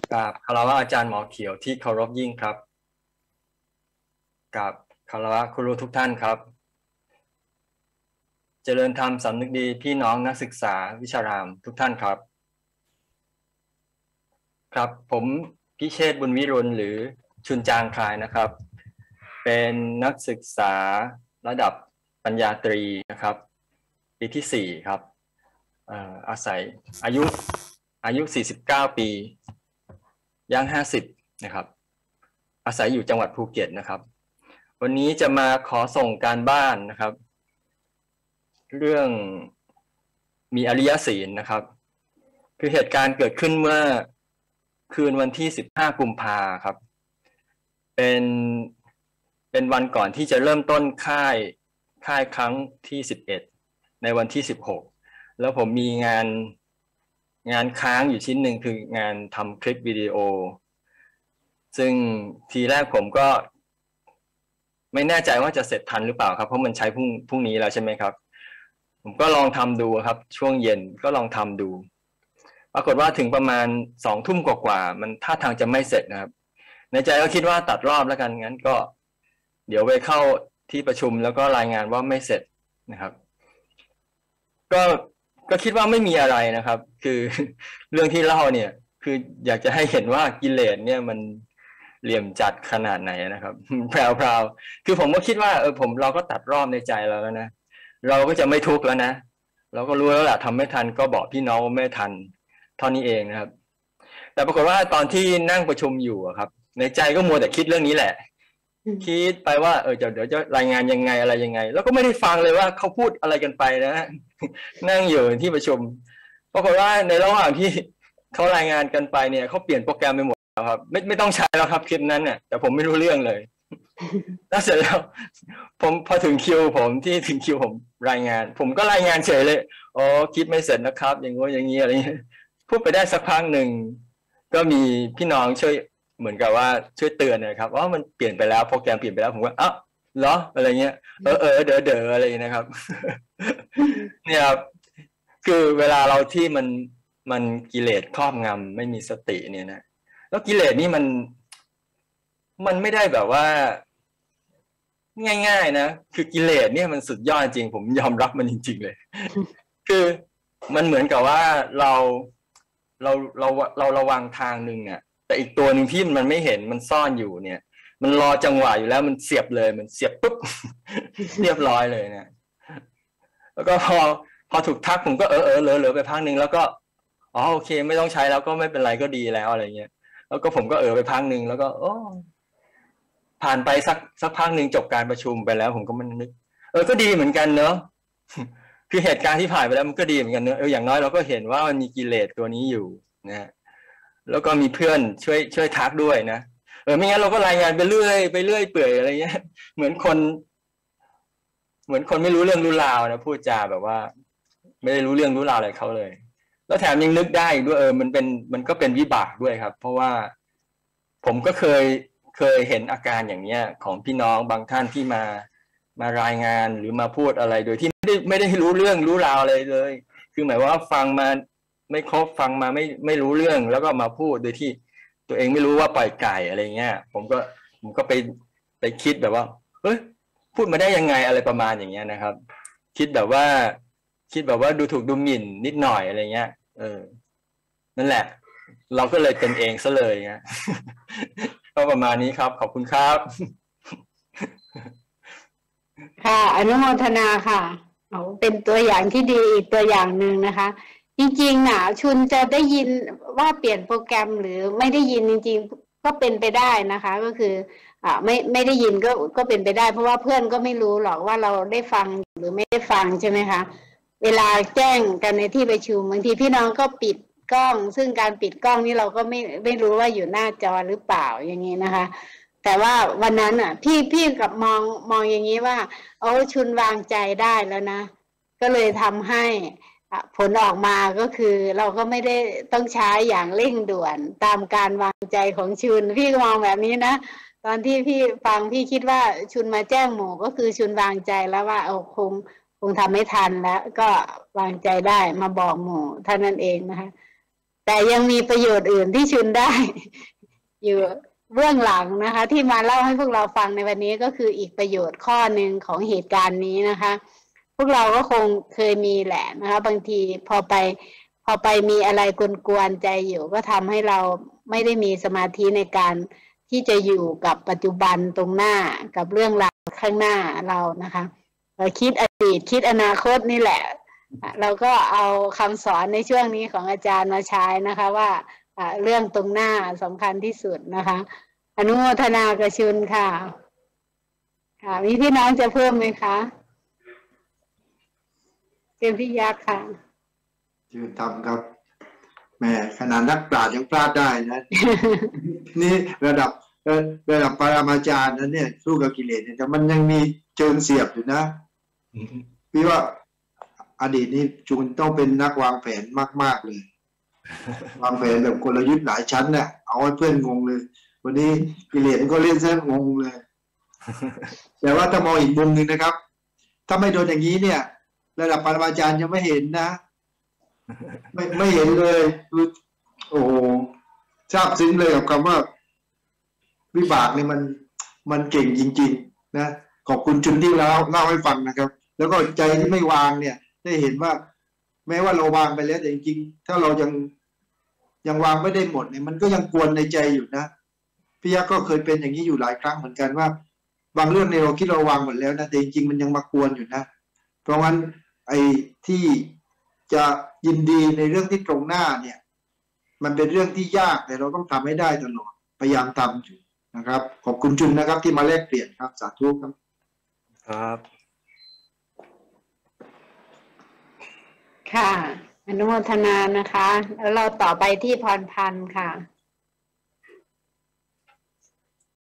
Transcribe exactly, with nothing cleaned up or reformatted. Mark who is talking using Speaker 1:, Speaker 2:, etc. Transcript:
Speaker 1: กราบคารวะอาจารย์หมอเขียวที่เคารพยิ่งครับกราบคารวะครูทุกท่านครับเจริญธรรมสำนึกดีพี่น้องนักศึกษาวิชารามทุกท่านครับครับผมพิเชษฐ์บุญวิรุณหรือชุนจางคลายนะครับเป็นนักศึกษาระดับปริญญาตรีนะครับปีที่สี่ครับอาศัยอายุอายุสี่สิบเก้าปีย่างห้าสิบนะครับอาศัยอยู่จังหวัดภูเก็ตนะครับวันนี้จะมาขอส่งการบ้านนะครับเรื่องมีอริยศีลนะครับคือเหตุการณ์เกิดขึ้นเมื่อคืนวันที่สิบห้ากุมภาครับเป็นเป็นวันก่อนที่จะเริ่มต้นค่ายค่ายครั้งที่สิบเอ็ดในวันที่สิบหกแล้วผมมีงานงานค้างอยู่ชิ้นหนึ่งคืองานทำคลิปวิดีโอซึ่งทีแรกผมก็ไม่แน่ใจว่าจะเสร็จทันหรือเปล่าครับเพราะมันใช้พรุ่งพรุ่งนี้แล้วใช่ไหมครับผมก็ลองทำดูครับช่วงเย็นก็ลองทำดูปรากฏว่าถึงประมาณสองทุ่มกว่าๆมันท่าทางจะไม่เสร็จนะครับในใจก็คิดว่าตัดรอบแล้วกันงั้นก็เดี๋ยวไปเข้าที่ประชุมแล้วก็รายงานว่าไม่เสร็จนะครับก็ก็คิดว่าไม่มีอะไรนะครับคือเรื่องที่เล่าเนี่ยคืออยากจะให้เห็นว่ากิเลสเนี่ยมันเหลี่ยมจัดขนาดไหนนะครับแพรวๆคือผมก็คิดว่าเออผมเราก็ตัดรอบในใจเราแล้วนะเราก็จะไม่ทุกข์แล้วนะเราก็รู้แล้วแหละทำไม่ทันก็บอกพี่น้องว่าไม่ทันเท่านี้เองนะครับแต่ปรากฏว่าตอนที่นั่งประชุมอยู่ครับในใจก็มัวแต่คิดเรื่องนี้แหละคิดไปว่าเออเดี๋ยวจะรายงานยังไงอะไรยังไงแล้วก็ไม่ได้ฟังเลยว่าเขาพูดอะไรกันไปนะนั่งอยู่ที่ประชุมปรากฏว่าในระหว่างที่เขารายงานกันไปเนี่ยเขาเปลี่ยนโปรแกรมไปหมดแล้วครับไม่ไม่ต้องใช้แล้วครับคลิปนั้นเนี่ยแต่ผมไม่รู้เรื่องเลยแล้วเสร็จแล้วผมพอถึงคิวผมที่ถึงคิวผมรายงานผมก็รายงานเฉยเลยอ๋อคลิปไม่เสร็จนะครับอย่างงี้อย่างงี้อะไรเงี้ยพูดไปได้สักพักหนึ่งก็มีพี่น้องช่วยเหมือนกับว่าช่วยเตือนนะครับว่ามันเปลี่ยนไปแล้วโปรแกรมเปลี่ยนไปแล้วผมว่าอ้าวเหรออะไรเงี้ยเออเออเด๋อเด๋ออะไรนะครับเนี่ยครับคือเวลาเราที่มันมันกิเลสครอบงำไม่มีสติเนี่ยนะแล้วกิเลสนี่มันมันไม่ได้แบบว่าง่ายๆนะคือกิเลสเนี่ยมันสุดยอดจริงผมยอมรับมันจริงๆเลยคือมันเหมือนกับว่าเราเราเราเราระวังทางหนึ่งเนี่ยแต่อีกตัวหนึ่งที่มันไม่เห็นมันซ่อนอยู่เนี่ยมันรอจังหวะอยู่แล้วมันเสียบเลยมันเสียบปุ๊บ เรียบร้อยเลยเนี่ยแล้วก็พอพอถูกทักผมก็เออเออเหลือเหลือไปพักหนึ่งแล้วก็อ๋อโอเคไม่ต้องใช้แล้วก็ไม่เป็นไรก็ดีแล้วอะไรเงี้ยแล้วก็ผมก็เออไปพักหนึ่งแล้วก็โอ้ผ่านไปสักสักพักหนึ่งจบการประชุมไปแล้วผมก็มันนึกเออก็ดีเหมือนกันเนอะคือเหตุการณ์ที่ผ่านไปแล้วมันก็ดีเหมือนกันเนอะเอออย่างน้อยเราก็เห็นว่ามันมีกิเลสตัวนี้อยู่นะแล้วก็มีเพื่อนช่วยช่วยทักด้วยนะเออไม่งั้นเราก็รายงานไปเรื่อยไปเรื่อยเปื่อยอะไรเงี้ยเหมือนคนเหมือนคนไม่รู้เรื่องรู้ราวนะพูดจาแบบว่าไม่ได้รู้เรื่องรู้ราวอะไรเขาเลยแล้วแถมยังนึกได้ด้วยเออมันเป็นมันก็เป็นวิบากด้วยครับเพราะว่าผมก็เคยเคยเห็นอาการอย่างเนี้ยของพี่น้องบางท่านที่มามารายงานหรือมาพูดอะไรโดยที่ไม่ได้ไม่ได้รู้เรื่องรู้ราวอะไรเลยคือหมายว่าฟังมาไม่ครบฟังมาไม่ไม่รู้เรื่องแล้วก็มาพูดโดยที่ตัวเองไม่รู้ว่าปล่อยไก่อะไรเงี้ยผมก็ผมก็ไปไปคิดแบบว่าเฮ้ยพูดมาได้ยังไงอะไรประมาณอย่างเงี้ยนะครับคิดแบบว่าคิดแบบว่าดูถูกดูหมิ่นนิดหน่อยอะไรเงี้ยเออนั่นแหละเราก็เลยเป็นเองซะเลยเงี้ยก็ประมาณนี้ครับขอบคุณครับ
Speaker 2: ค่ะอนุโมทนาค่ะเอาเป็นตัวอย่างที่ดีอีกตัวอย่างหนึ่งนะคะจริงๆน่ะชุนจะได้ยินว่าเปลี่ยนโปรแกรมหรือไม่ได้ยินจริงๆก็เป็นไปได้นะคะก็คืออ่าไม่ไม่ได้ยินก็ก็เป็นไปได้เพราะว่าเพื่อนก็ไม่รู้หรอกว่าเราได้ฟังหรือไม่ได้ฟังใช่ไหมคะเวลาแจ้งกันในที่ประชุมบางทีพี่น้องก็ปิดกล้องซึ่งการปิดกล้องนี่เราก็ไม่ไม่รู้ว่าอยู่หน้าจอหรือเปล่าอย่างนี้นะคะแต่ว่าวันนั้นอ่ะพี่พี่กับมองมองอย่างนี้ว่าโอ้ชุนวางใจได้แล้วนะก็เลยทำให้ผลออกมาก็คือเราก็ไม่ได้ต้องใช้อย่างเร่งด่วนตามการวางใจของชุนพี่มองแบบนี้นะตอนที่พี่ฟังพี่คิดว่าชุนมาแจ้งหมู่ก็คือชุนวางใจแล้วว่าเอาคงคงทำไม่ทันแล้วก็วางใจได้มาบอกหมู่เท่านั้นเองนะคะแแต่ยังมีประโยชน์อื่นที่ชุนได้ อยู่เบื้องหลังนะคะ ที่มาเล่าให้พวกเราฟังในวันนี้ก็คืออีกประโยชน์ข้อหนึ่งของเหตุการณ์นี้นะคะ พวกเราก็คงเคยมีแหละนะคะ บางทีพอไปพอไปมีอะไรกวนๆใจอยู่ก็ทำให้เราไม่ได้มีสมาธิในการที่จะอยู่กับปัจจุบันตรงหน้ากับเรื่องราวข้างหน้าเรานะคะเราคิดอดีตคิดอนาคตนี่แหละเราก็เอาคำสอนในช่วงนี้ของอาจารย์มาใช้นะคะว่าเรื่องตรงหน้าสำคัญที่สุดนะคะอนุโมทนากระชุนค่ะค่ะมีพี่น้องจะเพิ่มไหมคะเป็นพี่ยักษ์ค่ะ
Speaker 3: ชื่อทำครับแม่ขนาดนักปราชญ์ยังพลาดได้นะ นี่ระดับระดับปรมาจารย์นั้นเนี่ยสู้กับกิเลสเนี่ยแต่มันยังมีเชิงเสียบอยู่นะพี่ว่าอดีตนี้จุนต้องเป็นนักวางแผนมากๆเลยวางแผนแบบกลยุทธ์หลายชั้นเนี่ยเอาให้เพื่อนงงเลยวันนี้กิเลสก็เล่นเส้นงงเลย แต่ว่าถ้ามองอีกมุมหนึ่งนะครับถ้าไม่โดนอย่างนี้เนี่ยระดับปรมาจารย์ยังไม่เห็นนะไม่ไม่เห็นเลยคือโอ้โหทราบซึ้งเลยกับคำว่าวิบากนี่มันมันเก่งจริงๆนะขอบคุณจุนที่เล่าเล่าให้ฟังนะครับแล้วก็ใจที่ไม่วางเนี่ยได้เห็นว่าแม้ว่าเราวางไปแล้วแต่จริงๆถ้าเรายังยังวางไม่ได้หมดเนี่ยมันก็ยังกวนในใจอยู่นะพี่ยักษ์ก็เคยเป็นอย่างนี้อยู่หลายครั้งเหมือนกันว่าบางเรื่องในเราคิดเราวางหมดแล้วนะแต่จริงๆมันยังมากวนอยู่นะเพราะงั้นไอ้ที่จะยินดีในเรื่องที่ตรงหน้าเนี่ยมันเป็นเรื่องที่ยากแต่เราต้องทำให้ได้ตลอดพยายามทำอยู่นะครับขอบคุณจุนนะครับที่มาแลกเปลี่ยนครับสาธุครับ
Speaker 1: ครับ
Speaker 2: ค่ะอนุโมทนานะคะแล้วเราต่อไปที่พรพันธ์ค่ะ